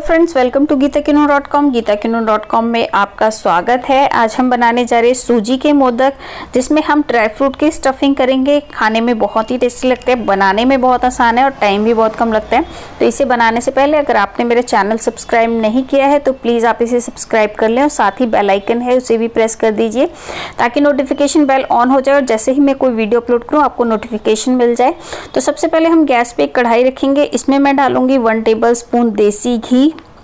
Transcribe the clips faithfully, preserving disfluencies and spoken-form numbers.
Friends, welcome to Gita किनो dot com. Gita किनो dot com में आपका स्वागत है। आज हम बनाने जा रहे हैं सूजी के मोदक, जिसमें हम ड्राई फ्रूट की स्टफिंग करेंगे। खाने में बहुत ही टेस्टी लगते हैं, बनाने में बहुत आसान है और टाइम भी बहुत कम लगता है। तो इसे बनाने से पहले अगर आपने मेरे चैनल सब्सक्राइब नहीं किया है तो प्लीज़ आप इसे सब्सक्राइब कर लें और साथ ही बेल आइकन है उसे भी प्रेस कर दीजिए ताकि नोटिफिकेशन बेल ऑन हो जाए और जैसे ही मैं कोई वीडियो अपलोड करूँ आपको नोटिफिकेशन मिल जाए। तो सबसे पहले हम गैस पे एक कढ़ाई रखेंगे। इसमें मैं डालूंगी वन टेबल स्पून देसी घी।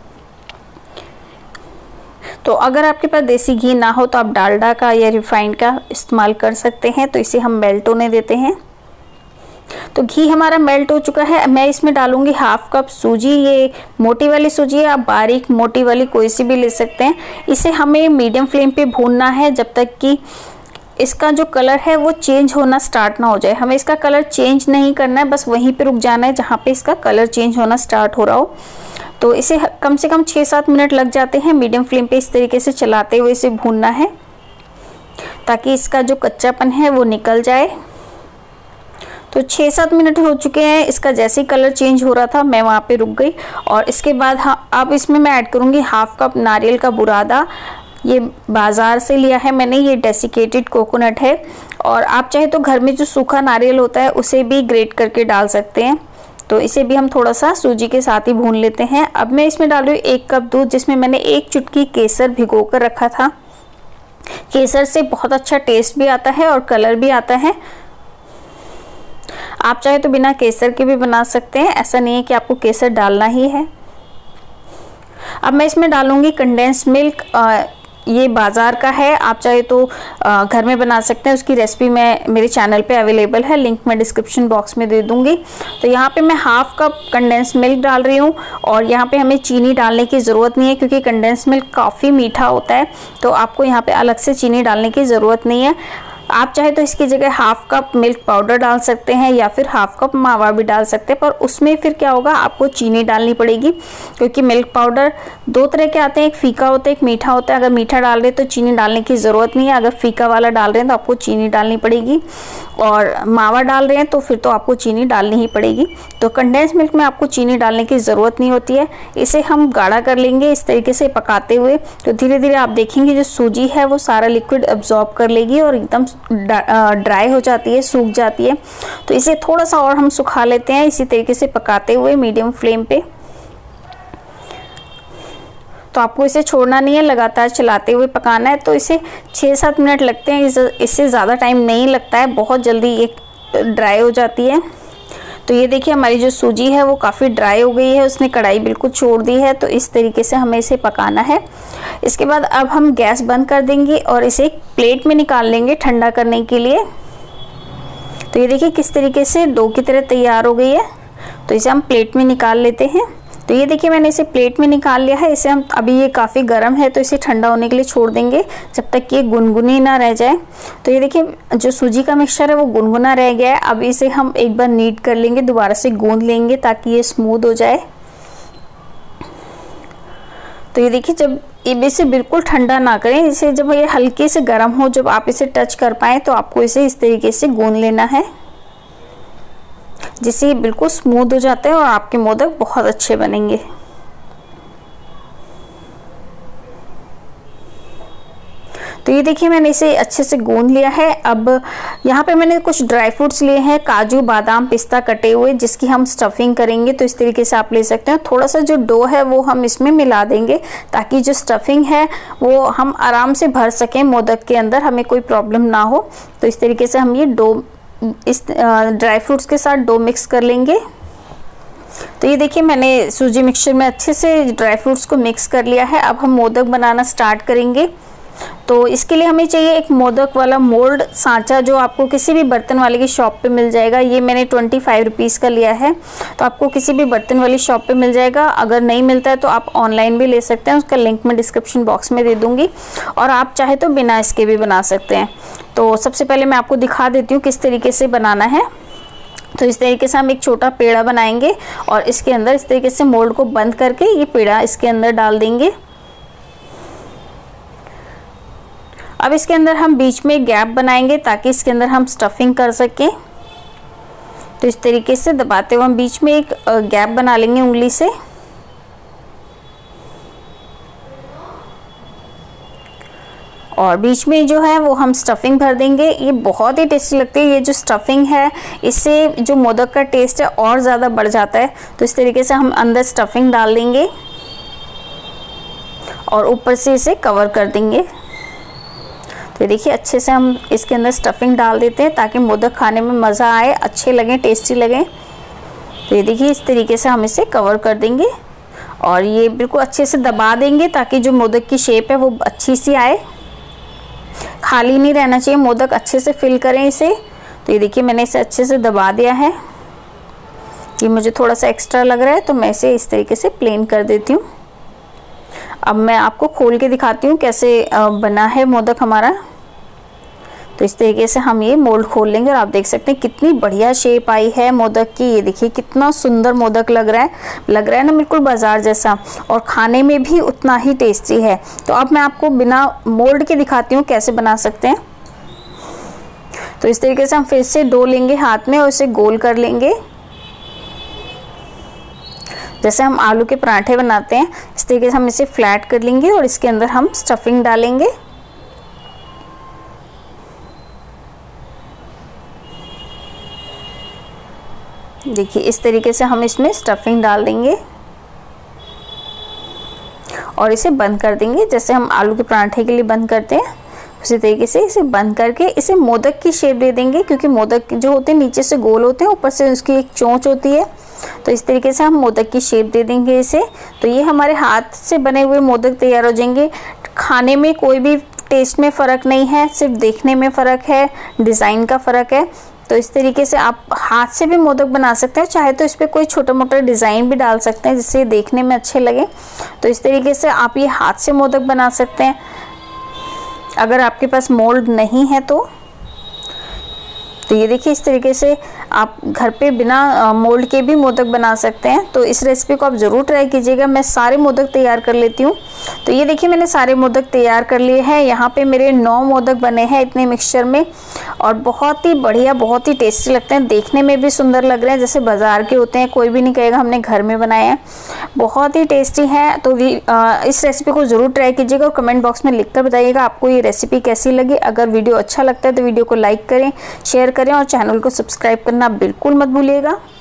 तो अगर आपके पास देसी घी ना हो तो आप डालडा का या रिफाइंड का इस्तेमाल कर सकते हैं। तो इसे हम मेल्ट होने देते हैं। तो घी हमारा मेल्ट हो चुका है। मैं इसमें डालूंगी हाफ कप सूजी। ये मोटी वाली सूजी है, आप बारीक मोटी वाली कोई सी भी ले सकते हैं। इसे हमें मीडियम फ्लेम पे भूनना है जब तक कि इसका जो कलर है वो चेंज होना स्टार्ट ना हो जाए। हमें इसका कलर चेंज नहीं करना है, बस वहीं पे रुक जाना है जहाँ पे इसका कलर चेंज होना स्टार्ट हो रहा हो। तो इसे कम से कम छः सात मिनट लग जाते हैं। मीडियम फ्लेम पे इस तरीके से चलाते हुए इसे भूनना है ताकि इसका जो कच्चापन है वो निकल जाए। तो छः सात मिनट हो चुके हैं। इसका जैसे ही कलर चेंज हो रहा था मैं वहाँ पे रुक गई और इसके बाद हाँ अब इसमें मैं ऐड करूँगी हाफ कप नारियल का बुरादा। ये बाज़ार से लिया है मैंने, ये डेसिकेटेड कोकोनट है और आप चाहे तो घर में जो सूखा नारियल होता है उसे भी ग्रेट करके डाल सकते हैं। तो इसे भी हम थोड़ा सा सूजी के साथ ही भून लेते हैं। अब मैं इसमें डाल रही हूँ एक कप दूध, जिसमें मैंने एक चुटकी केसर भिगो कर रखा था। केसर से बहुत अच्छा टेस्ट भी आता है और कलर भी आता है। आप चाहे तो बिना केसर के भी बना सकते हैं, ऐसा नहीं है कि आपको केसर डालना ही है। अब मैं इसमें डालूंगी कंडेंस मिल्क। ये बाज़ार का है, आप चाहे तो घर में बना सकते हैं। उसकी रेसिपी मैं मेरे चैनल पे अवेलेबल है, लिंक मैं डिस्क्रिप्शन बॉक्स में दे दूंगी। तो यहाँ पे मैं हाफ कप कंडेंस मिल्क डाल रही हूँ और यहाँ पे हमें चीनी डालने की ज़रूरत नहीं है क्योंकि कंडेंस मिल्क काफ़ी मीठा होता है। तो आपको यहाँ पे अलग से चीनी डालने की ज़रूरत नहीं है। आप चाहे तो इसकी जगह हाफ कप मिल्क पाउडर डाल सकते हैं या फिर हाफ कप मावा भी डाल सकते हैं, पर उसमें फिर क्या होगा, आपको चीनी डालनी पड़ेगी क्योंकि मिल्क पाउडर दो तरह के आते हैं, एक फीका होता है एक मीठा होता है। अगर मीठा डाल रहे तो चीनी डालने की ज़रूरत नहीं है, अगर फीका वाला डाल रहे हैं तो आपको चीनी डालनी पड़ेगी और मावा डाल रहे हैं तो फिर तो आपको चीनी डालनी ही पड़ेगी। तो कंडेंस मिल्क में आपको चीनी डालने की ज़रूरत नहीं होती है। इसे हम गाढ़ा कर लेंगे इस तरीके से पकाते हुए। तो धीरे धीरे आप देखेंगे जो सूजी है वो सारा लिक्विड एब्जॉर्ब कर लेगी और एकदम ड्राई हो जाती है, सूख जाती है। तो इसे थोड़ा सा और हम सुखा लेते हैं इसी तरीके से पकाते हुए मीडियम फ्लेम पे। तो आपको इसे छोड़ना नहीं है, लगातार चलाते हुए पकाना है। तो इसे छः सात मिनट लगते हैं, इससे ज़्यादा टाइम नहीं लगता है, बहुत जल्दी ये ड्राई हो जाती है। तो ये देखिए हमारी जो सूजी है वो काफ़ी ड्राई हो गई है, उसने कढ़ाई बिल्कुल छोड़ दी है। तो इस तरीके से हमें इसे पकाना है। इसके बाद अब हम गैस बंद कर देंगे और इसे एक प्लेट में निकाल लेंगे ठंडा करने के लिए। तो ये देखिए किस तरीके से डो की तरह तैयार हो गई है। तो इसे हम प्लेट में निकाल लेते हैं। तो ये देखिए मैंने इसे प्लेट में निकाल लिया है। इसे हम अभी ये काफ़ी गर्म है तो इसे ठंडा होने के लिए छोड़ देंगे जब तक कि ये गुनगुनी ना रह जाए। तो ये देखिए जो सूजी का मिक्सचर है वो गुनगुना रह गया है। अब इसे हम एक बार नीड कर लेंगे, दोबारा से गूंद लेंगे ताकि ये स्मूथ हो जाए। तो ये देखिए जब इसे बिल्कुल ठंडा ना करें, इसे जब ये हल्के से गर्म हो, जब आप इसे टच कर पाएँ तो आपको इसे इस तरीके से गूंद लेना है जिससे ये बिल्कुल स्मूथ हो जाता है और आपके मोदक बहुत अच्छे बनेंगे। तो ये देखिए मैंने इसे अच्छे से गूंद लिया है। अब यहाँ पे मैंने कुछ ड्राई फ्रूट्स लिए हैं, काजू बादाम पिस्ता कटे हुए, जिसकी हम स्टफिंग करेंगे। तो इस तरीके से आप ले सकते हैं। थोड़ा सा जो डो है वो हम इसमें मिला देंगे ताकि जो स्टफिंग है वो हम आराम से भर सकें मोदक के अंदर, हमें कोई प्रॉब्लम ना हो। तो इस तरीके से हम ये डो इस ड्राई फ्रूट्स के साथ डो मिक्स कर लेंगे। तो ये देखिए मैंने सूजी मिक्सचर में अच्छे से ड्राई फ्रूट्स को मिक्स कर लिया है। अब हम मोदक बनाना स्टार्ट करेंगे। तो इसके लिए हमें चाहिए एक मोदक वाला मोल्ड सांचा, जो आपको किसी भी बर्तन वाले की शॉप पे मिल जाएगा। ये मैंने ट्वेंटी फाइव रुपीज़ का लिया है, तो आपको किसी भी बर्तन वाली शॉप पे मिल जाएगा। अगर नहीं मिलता है तो आप ऑनलाइन भी ले सकते हैं, उसका लिंक मैं डिस्क्रिप्शन बॉक्स में दे दूँगी। और आप चाहे तो बिना इसके भी बना सकते हैं। तो सबसे पहले मैं आपको दिखा देती हूँ किस तरीके से बनाना है। तो इस तरीके से हम एक छोटा पेड़ा बनाएंगे और इसके अंदर इस तरीके से मोल्ड को बंद करके ये पेड़ा इसके अंदर डाल देंगे। अब इसके अंदर हम बीच में गैप बनाएंगे ताकि इसके अंदर हम स्टफिंग कर सकें। तो इस तरीके से दबाते हुए हम बीच में एक गैप बना लेंगे उंगली से। और बीच में जो है वो हम स्टफिंग भर देंगे। ये बहुत ही टेस्टी लगती है। ये जो स्टफिंग है इससे जो मोदक का टेस्ट है और ज़्यादा बढ़ जाता है। तो इस तरीके से हम अंदर स्टफिंग डाल देंगे और ऊपर से इसे कवर कर देंगे। तो देखिए अच्छे से हम इसके अंदर स्टफिंग डाल देते हैं ताकि मोदक खाने में मज़ा आए, अच्छे लगें, टेस्टी लगें। तो ये देखिए इस तरीके से हम इसे कवर कर देंगे और ये बिल्कुल अच्छे से दबा देंगे ताकि जो मोदक की शेप है वो अच्छी सी आए। खाली नहीं रहना चाहिए, मोदक अच्छे से फिल करें इसे। तो ये देखिए मैंने इसे अच्छे से दबा दिया है। ये मुझे थोड़ा सा एक्स्ट्रा लग रहा है तो मैं इसे इस तरीके से प्लेन कर देती हूँ। अब मैं आपको खोल के दिखाती हूँ कैसे बना है मोदक हमारा। तो इस तरीके से हम ये मोल्ड खोल लेंगे और आप देख सकते हैं कितनी बढ़िया शेप आई है मोदक की। ये देखिए कितना सुंदर मोदक लग रहा है, लग रहा है ना बिल्कुल बाजार जैसा, और खाने में भी उतना ही टेस्टी है। तो अब मैं आपको बिना मोल्ड के दिखाती हूँ कैसे बना सकते हैं। तो इस तरीके से हम फिर से डो लेंगे हाथ में और इसे गोल कर लेंगे जैसे हम आलू के पराठे बनाते हैं। इस तरीके से हम इसे फ्लैट कर लेंगे और इसके अंदर हम स्टफिंग डालेंगे। देखिए इस तरीके से हम इसमें स्टफिंग डाल देंगे और इसे बंद कर देंगे जैसे हम आलू के पराठे के लिए बंद करते हैं। उसी तरीके से इसे बंद करके इसे मोदक की शेप दे देंगे, क्योंकि मोदक जो होते हैं नीचे से गोल होते हैं, ऊपर से उसकी एक चोंच होती है। तो इस तरीके से हम मोदक की शेप दे देंगे इसे। तो ये हमारे हाथ से बने हुए मोदक तैयार हो जाएंगे। खाने में कोई भी टेस्ट में फ़र्क नहीं है, सिर्फ देखने में फ़र्क है, डिज़ाइन का फ़र्क है। तो इस तरीके से आप हाथ से भी मोदक बना सकते हैं, चाहे तो इस पर कोई छोटा मोटा डिज़ाइन भी डाल सकते हैं जिससे देखने में अच्छे लगे। तो इस तरीके से आप ये हाथ से मोदक बना सकते हैं। अगर आपके पास मोल्ड नहीं है तो तो ये देखिए इस तरीके से आप घर पे बिना मोल्ड के भी मोदक बना सकते हैं। तो इस रेसिपी को आप ज़रूर ट्राई कीजिएगा। मैं सारे मोदक तैयार कर लेती हूँ। तो ये देखिए मैंने सारे मोदक तैयार कर लिए हैं। यहाँ पे मेरे नौ मोदक बने हैं इतने मिक्सचर में, और बहुत ही बढ़िया, बहुत ही टेस्टी लगते हैं। देखने में भी सुंदर लग रहे हैं जैसे बाज़ार के होते हैं, कोई भी नहीं कहेगा हमने घर में बनाए हैं। बहुत ही टेस्टी हैं। तो भी आ, इस रेसिपी को ज़रूर ट्राई कीजिएगा और कमेंट बॉक्स में लिख कर बताइएगा आपको ये रेसिपी कैसी लगी। अगर वीडियो अच्छा लगता है तो वीडियो को लाइक करें, शेयर करें और चैनल को सब्सक्राइब करना बिल्कुल मत भूलिएगा।